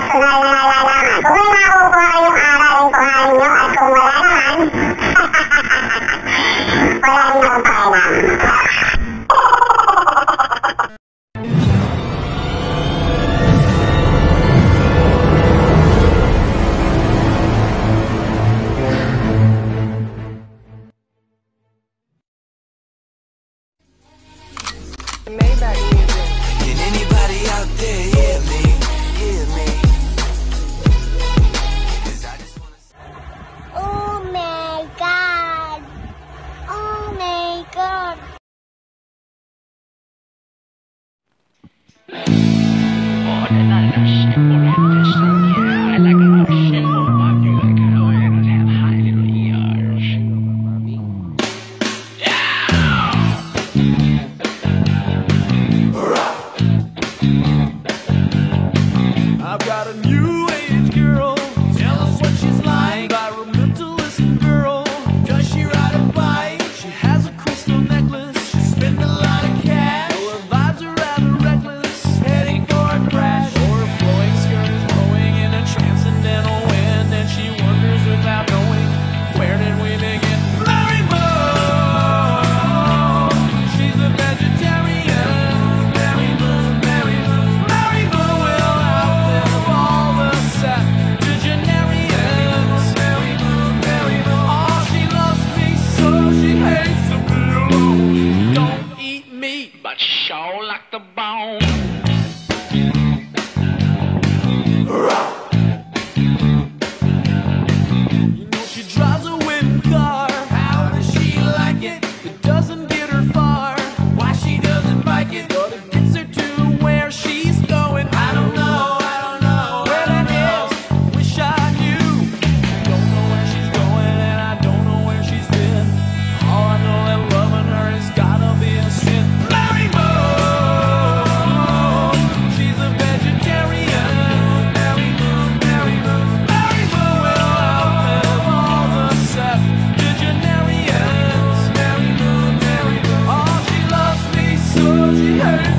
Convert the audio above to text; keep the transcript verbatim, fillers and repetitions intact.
personal na nalalaman. Kung may makukuha kayong aral, kuhanin nyo, at kung wala naman, wala rin akong pakialam. Maybach music. Can anybody out there hear me? Hear me? 'Cause I just wanna say Oh my god! Oh my god! I've got a new age girl. Tell us what she's like. Environmentalist girl. Does she ride a bike? She has a crystal necklace. She spends a lot of cash. Well, her vibes are rather reckless. Heading for a crash. Or her flowing skirt is blowing in a transcendental wind, and she wonders without knowing, where did we begin? Mary Moon. She's a vegetarian. Mary Moon, Mary Moon, Mary Moon will outlive all the septuagenarians. Mary Moon, Mary Moon, oh, she loves me so she hates to be alone. Don't eat meat, but sure like the bone. You know she drives a whipped car. How does she like it? It doesn't get her far. Why she doesn't bike it, but it gets her to where she's going. I don't know, I don't know where that is. Wish I knew. Don't know where she's going, and I don't know where she's been. All I know that loving her has gotta be a sin. Mary Moon, she's a vegetarian. Mary Moon, Mary Moon, Mary Moon will outlive all the septuagenarians. Mary Moon, Mary Moon, oh, she loves me so she hates